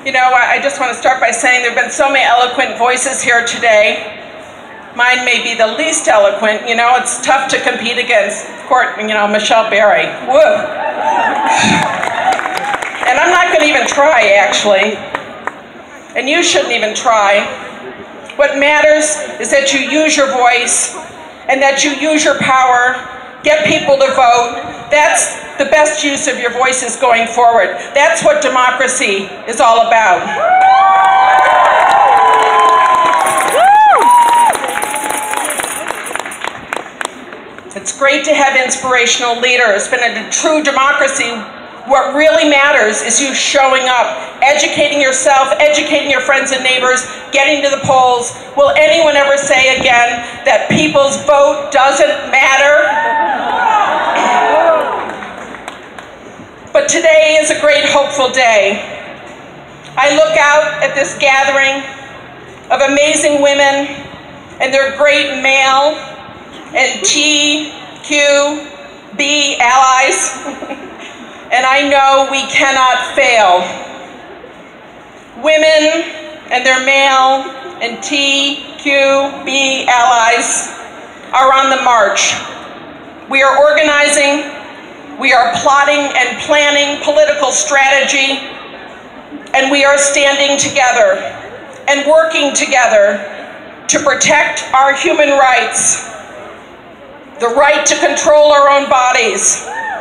You know, I just want to start by saying there have been so many eloquent voices here today. Mine may be the least eloquent. You know, it's tough to compete against Michelle Berry. Woo! And I'm not going to even try, actually. And you shouldn't even try. What matters is that you use your voice and that you use your power, get people to vote. That's the best use of your voices going forward. That's what democracy is all about. It's great to have inspirational leaders, but in a true democracy, what really matters is you showing up, educating yourself, educating your friends and neighbors, getting to the polls. Will anyone ever say again that people's vote doesn't matter? But today is a great, hopeful day. I look out at this gathering of amazing women and their great male and TQB allies, and I know we cannot fail. Women and their male and TQB allies are on the march. We are organizing, we are plotting and planning political strategy, and we are standing together and working together to protect our human rights, the right to control our own bodies.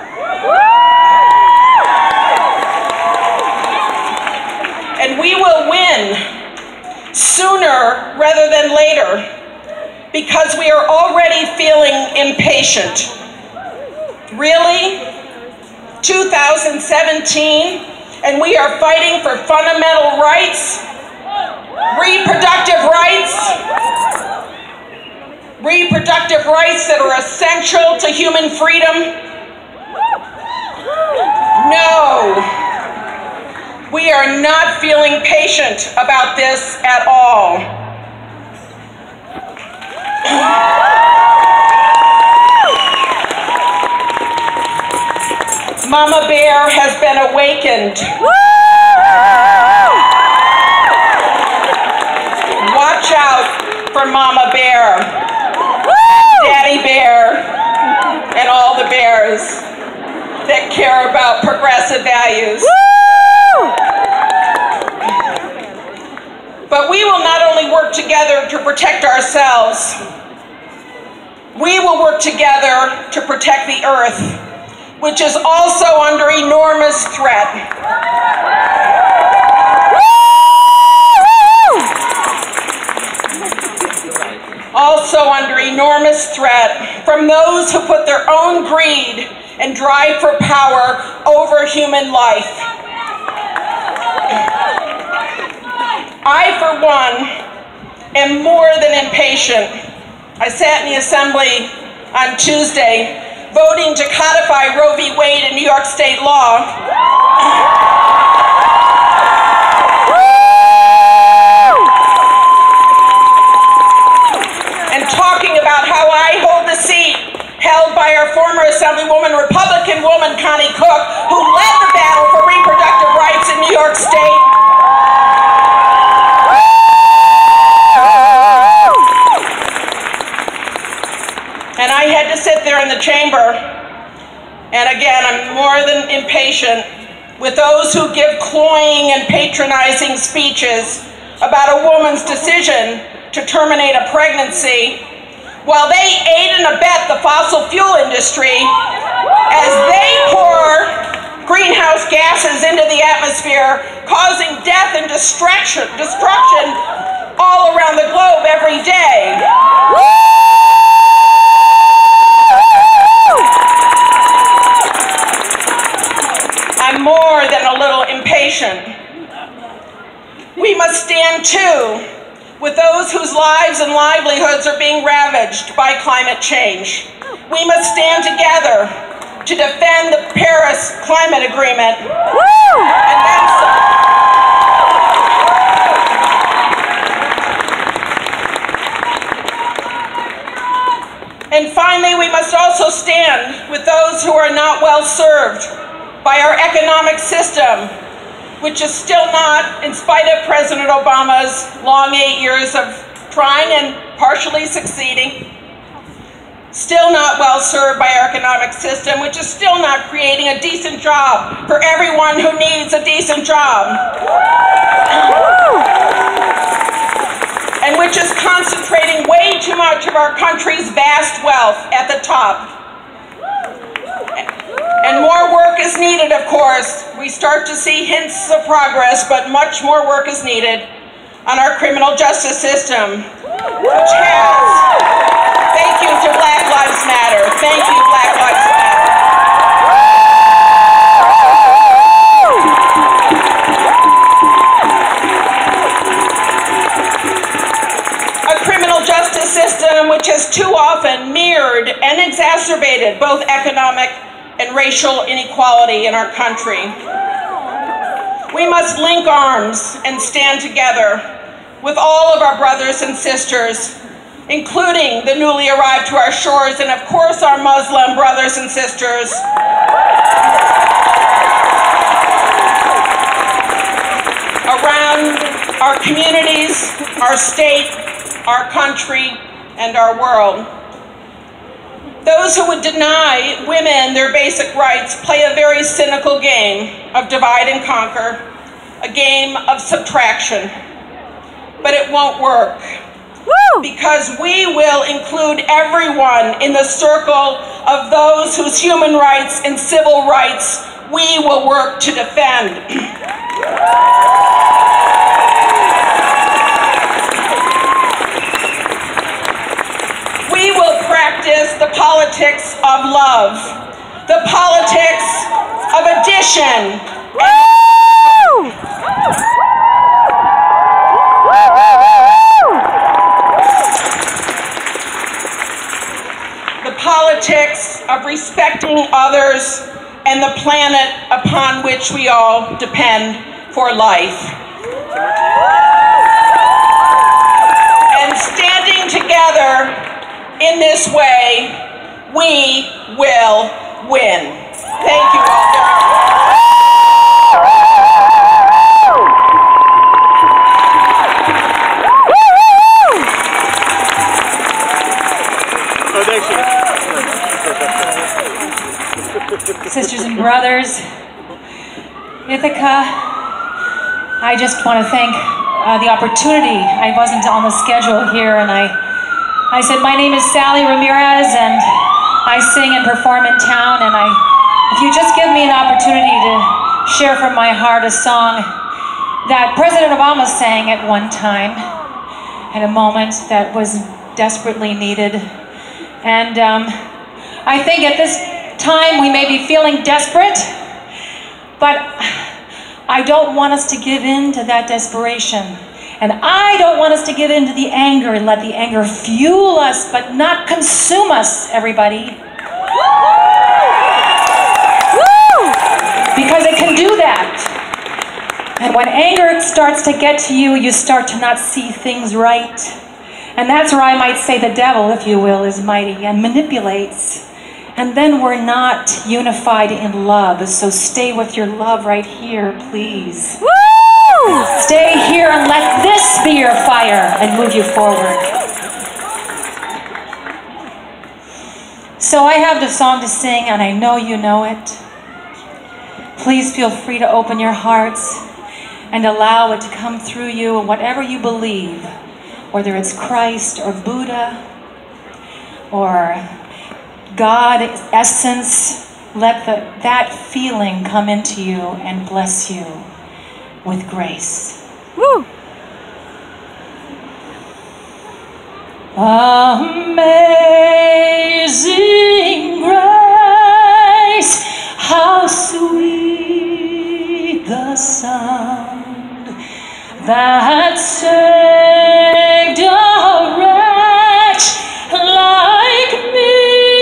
And we will win sooner rather than later because we are already feeling impatient. Really? 2017, and we are fighting for fundamental rights, reproductive rights that are essential to human freedom? No, we are not feeling patient about this at all. Mama Bear has been awakened. Watch out for Mama Bear, Daddy Bear, and all the bears that care about progressive values. But we will not only work together to protect ourselves, we will work together to protect the earth, which is also under enormous threat. Also under enormous threat from those who put their own greed and drive for power over human life. I, for one, am more than impatient. I sat in the Assembly on Tuesday voting to codify Roe v. Wade in New York state law. And talking about how I hold the seat held by our former Assemblywoman, Republican woman Connie Cook, who led the battle for reproductive rights in New York State. And I had to sit there in the chamber, and again, I'm more than impatient with those who give cloying and patronizing speeches about a woman's decision to terminate a pregnancy, while they aid and abet the fossil fuel industry as they pour greenhouse gases into the atmosphere, causing death and destruction all around the globe every day. I'm more than a little impatient. We must stand too with those whose lives and livelihoods are being ravaged by climate change. We must stand together to defend the Paris Climate Agreement. And then some. And finally, we must also stand with those who are not well served by our economic system which is still not, in spite of President Obama's long 8 years of trying and partially succeeding, still not well served by our economic system, which is still not creating a decent job for everyone who needs a decent job, and which is concentrating way too much of our country's vast wealth at the top. And more work is needed, of course. We start to see hints of progress, but much more work is needed on our criminal justice system, which has, thank you to Black Lives Matter, thank you, Black Lives Matter. A criminal justice system which has too often mirrored and exacerbated both economic and racial inequality in our country. We must link arms and stand together with all of our brothers and sisters, including the newly arrived to our shores, and of course our Muslim brothers and sisters, around our communities, our state, our country, and our world. Those who would deny women their basic rights play a very cynical game of divide and conquer, a game of subtraction. But it won't work. Woo! Because we will include everyone in the circle of those whose human rights and civil rights we will work to defend. We will practice the politics of love, the politics of addition. The politics of respecting others and the planet upon which we all depend for life. And standing together in this way, we will win. Thank you all very much. Sisters and brothers, Ithaca, I just want to thank the opportunity. I wasn't on the schedule here, and I said, my name is Sally Ramirez, and I sing and perform in town, and if you just give me an opportunity to share from my heart a song that President Obama sang at one time, at a moment that was desperately needed. And I think at this time we may be feeling desperate, but I don't want us to give in to that desperation. And I don't want us to give in to the anger and let the anger fuel us, but not consume us, everybody. Because it can do that. And when anger starts to get to you, you start to not see things right. And that's where I might say the devil, if you will, is mighty and manipulates. And then we're not unified in love. So stay with your love right here, please. Woo! Stay here and let this be your fire and move you forward. So I have the song to sing, and I know you know it. Please feel free to open your hearts and allow it to come through you in whatever you believe, whether it's Christ or Buddha or God, essence. Let that feeling come into you and bless you with grace. Woo! Amazing grace, how sweet the sound that saved a wretch like me.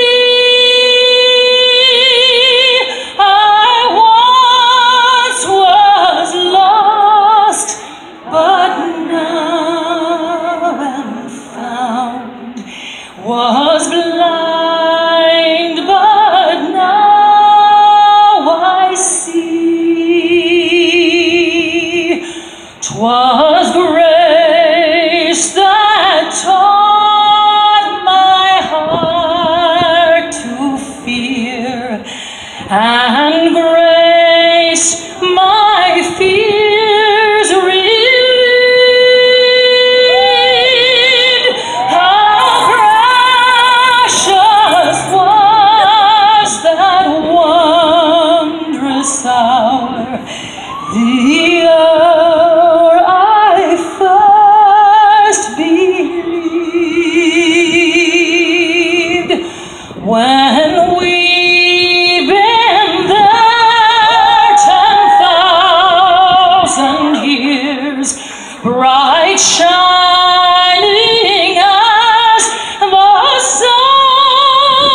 I once was lost, but now am found. Was blind, but now I see. and grace my fears relieved. How precious was that wondrous hour, the hour I first believed, when we've been there 10,000 years, bright shining as the sun,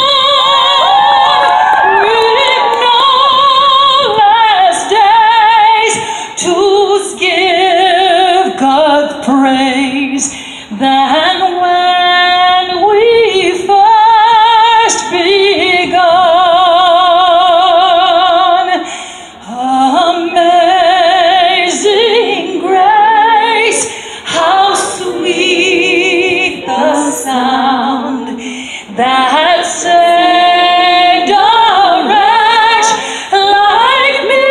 with no less days to give God praise than when we first begun. Amazing grace, how sweet the sound that saved a wretch like me.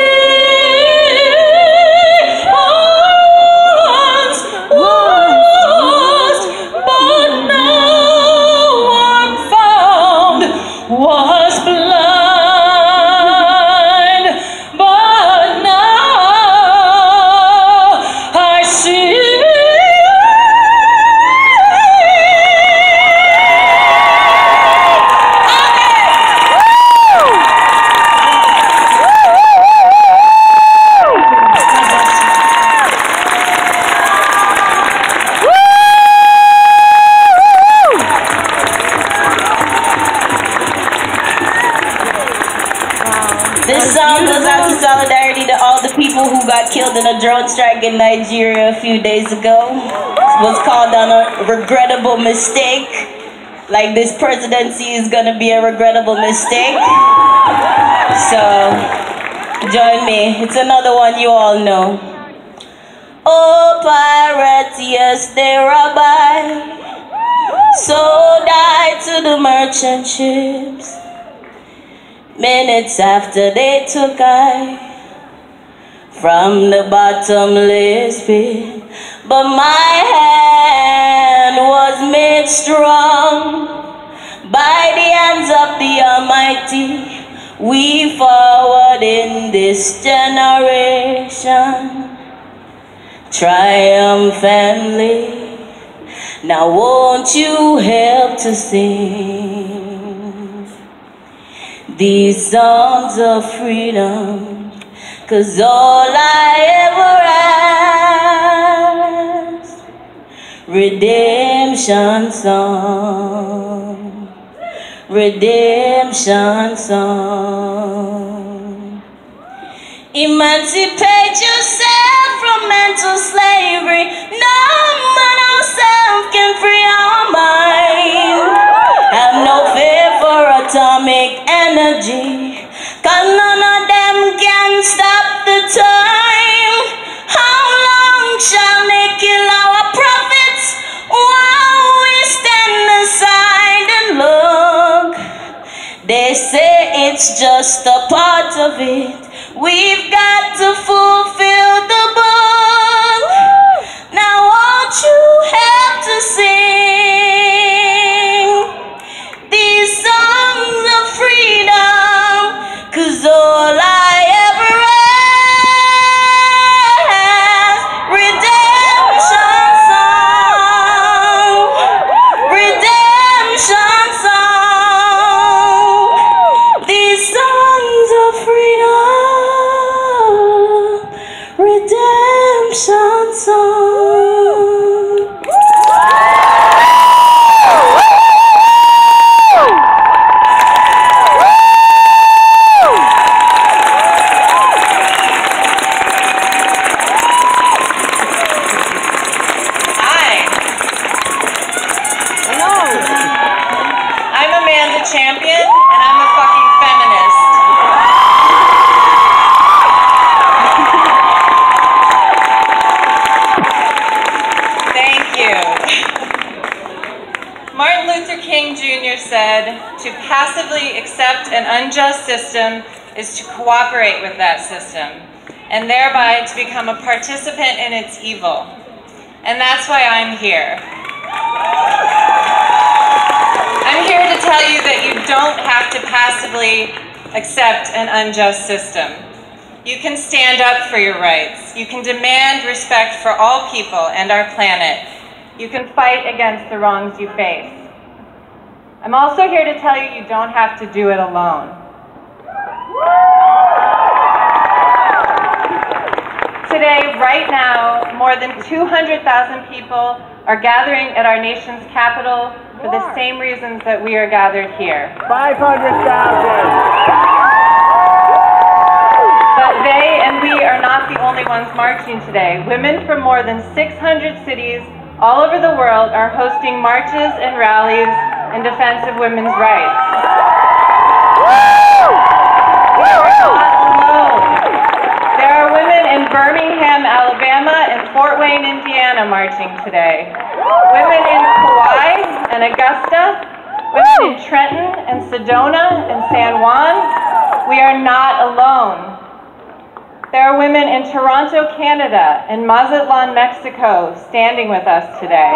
Once lost, but now I'm found, was blind, but now I see. This song goes out to solidarity to all the people who got killed in a drone strike in Nigeria a few days ago. It was called on a regrettable mistake. Like this presidency is gonna be a regrettable mistake. So, join me. It's another one you all know. Oh, pirates, yes, they robbed I. So died to the merchant ships. Minutes after they took I from the bottomless pit, but my hand was made strong by the hands of the Almighty. We forward in this generation triumphantly. Now won't you help to sing these songs of freedom, 'cause all I ever ask, redemption song, redemption song. Emancipate yourself from mental slavery. No man ourselves can free our mind. Have no fear for atomic energy, 'cause none of them can stop the time. How long shall they kill our prophets while we stand aside and look? They say it's just a part of it. We've got to fulfill the book. Now won't you help to sing these songs of freedom, 'cause all I ever ask, redemption song, redemption song, these songs of freedom, redemption song. accept an unjust system is to cooperate with that system, and thereby to become a participant in its evil. And that's why I'm here. I'm here to tell you that you don't have to passively accept an unjust system. You can stand up for your rights. You can demand respect for all people and our planet. You can fight against the wrongs you face. I'm also here to tell you you don't have to do it alone. Today, right now, more than 200,000 people are gathering at our nation's capital for the same reasons that we are gathered here. 500,000! But they and we are not the only ones marching today. Women from more than 600 cities all over the world are hosting marches and rallies in defense of women's rights. We are not alone. There are women in Birmingham, Alabama, and Fort Wayne, Indiana marching today. Women in Kauai and Augusta, women in Trenton and Sedona and San Juan. We are not alone. There are women in Toronto, Canada, and Mazatlan, Mexico, standing with us today.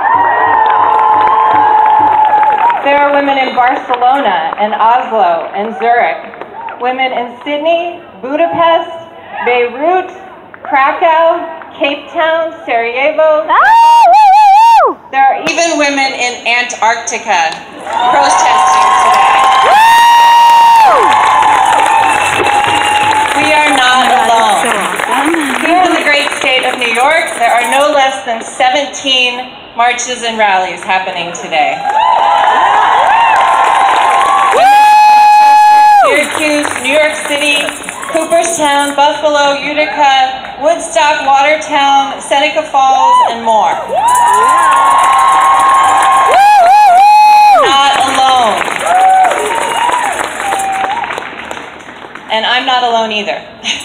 There are women in Barcelona and Oslo and Zurich, women in Sydney, Budapest, Beirut, Krakow, Cape Town, Sarajevo. There are even women in Antarctica protesting today. We are not alone. Here in the great state of New York, there are no less than 17 marches and rallies happening today. Syracuse, New York City, Cooperstown, Buffalo, Utica, Woodstock, Watertown, Seneca Falls, and more. Not alone. And I'm not alone either.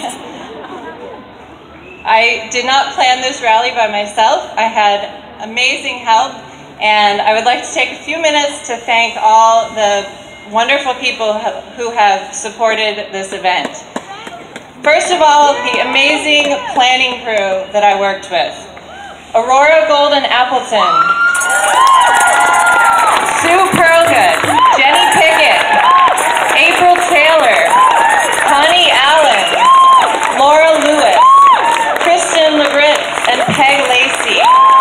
I did not plan this rally by myself. I had amazing help, and I would like to take a few minutes to thank all the wonderful people who have supported this event. First of all, the amazing planning crew that I worked with. Aurora Golden Appleton, Sue Perlgood, Jenny Pickett, April Taylor, Connie Allen, Laura Lewis, Kristen Legritz, and Peg Lacey.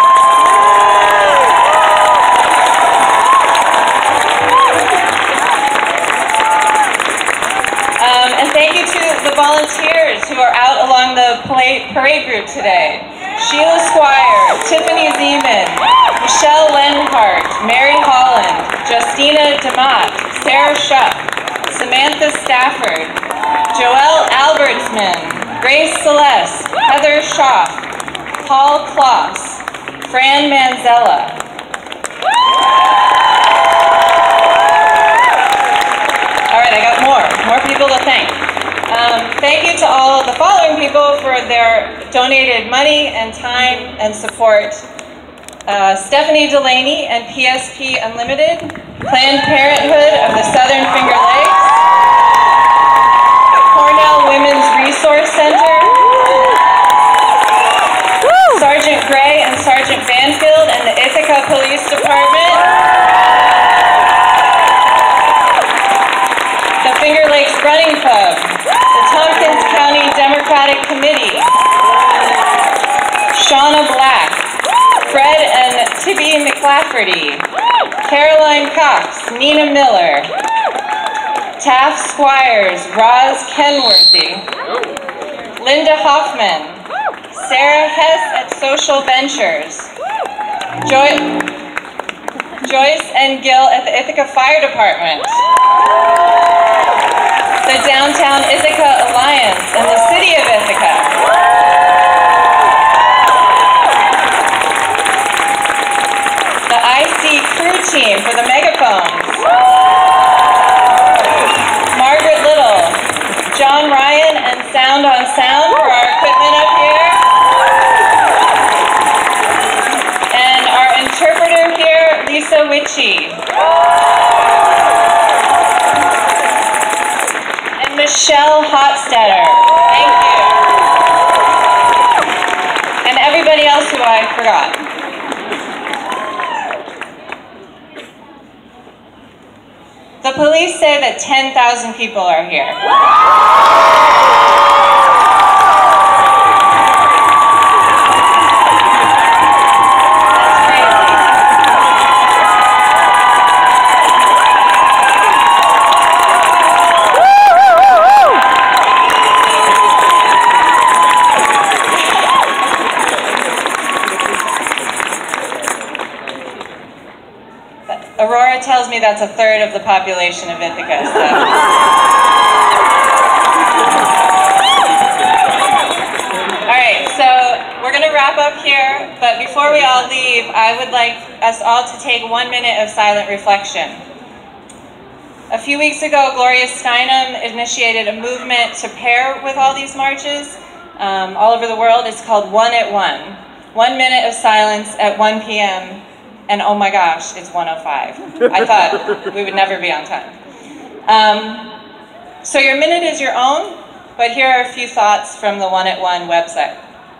And thank you to the volunteers who are out along the parade route today. Sheila Squire, Tiffany Zeman, Michelle Lenhart, Mary Holland, Justina DeMott, Sarah Shuck, Samantha Stafford, Joelle Albertsman, Grace Celeste, Heather Schaaf, Paul Kloss, Fran Manzella. All right, I got more people to thank. Thank you to all the following people for their donated money and time and support. Stephanie Delaney and PSP Unlimited, Planned Parenthood of the Southern Finger Lakes, Cornell Women's Resource Center, Sergeant Gray and Sergeant Banfield and the Ithaca Police Department, the Finger Lakes Running Club, the Tompkins County Democratic Committee, Shauna Black, Fred and Tibby McLafferty, Caroline Cox, Nina Miller, Taft Squires, Roz Kenworthy, Linda Hoffman, Sarah Hess at Social Ventures, Joyce and Gil at the Ithaca Fire Department, the Downtown Ithaca Alliance and the City of Ithaca, the IC crew team for the megaphones, Margaret Little, John Ryan and Sound on Sound for our equipment up here, and our interpreter here, Lisa Witchy. And Michelle Hotstetter. Thank you. And everybody else who I forgot. The police say that 10,000 people are here. Aurora tells me that's a third of the population of Ithaca. So. All right, so we're going to wrap up here, but before we all leave, I would like us all to take 1 minute of silent reflection. A few weeks ago, Gloria Steinem initiated a movement to pair with all these marches all over the world. It's called 1 at 1. 1 minute of silence at 1 p.m. And oh my gosh, it's 1:05. I thought we would never be on time. So your minute is your own, but here are a few thoughts from the 1 at 1 website.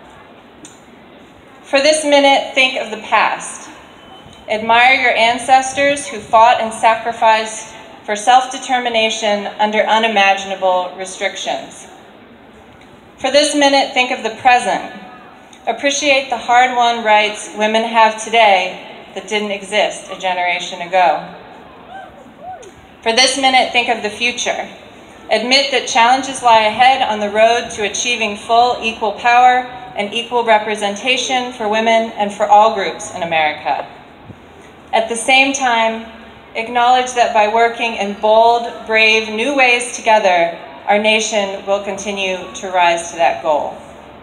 For this minute, think of the past. Admire your ancestors who fought and sacrificed for self-determination under unimaginable restrictions. For this minute, think of the present. Appreciate the hard-won rights women have today that didn't exist a generation ago. For this minute, think of the future. Admit that challenges lie ahead on the road to achieving full equal power and equal representation for women and for all groups in America. At the same time, acknowledge that by working in bold, brave, new ways together, our nation will continue to rise to that goal.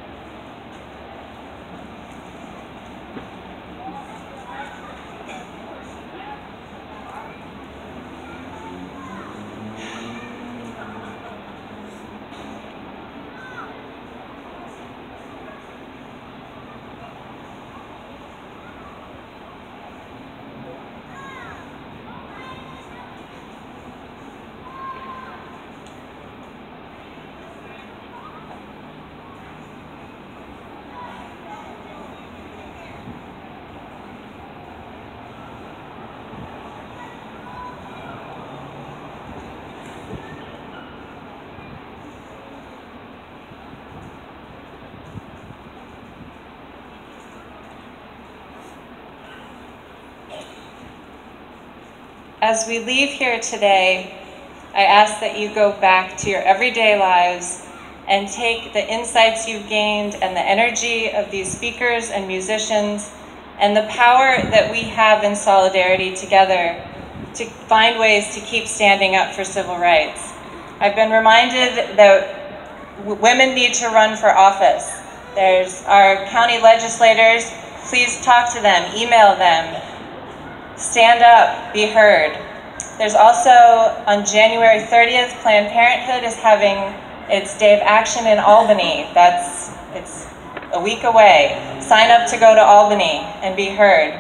As we leave here today, I ask that you go back to your everyday lives and take the insights you've gained and the energy of these speakers and musicians and the power that we have in solidarity together to find ways to keep standing up for civil rights. I've been reminded that women need to run for office. There's our county legislators. Please talk to them, email them. Stand up, be heard. There's also, on January 30th, Planned Parenthood is having its Day of Action in Albany. It's a week away. Sign up to go to Albany and be heard.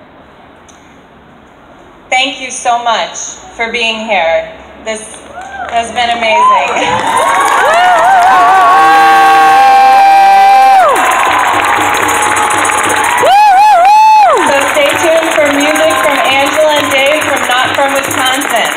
Thank you so much for being here. This has been amazing. Stay tuned for music from Angela and Dave from Not From Wisconsin.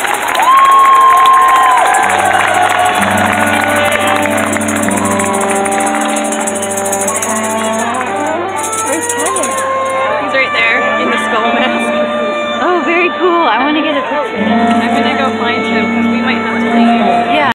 Where's Kevin? He's right there in the skull mask. Oh, very cool. I want to get a picture. I'm going to go find him because we might have to leave. Yeah.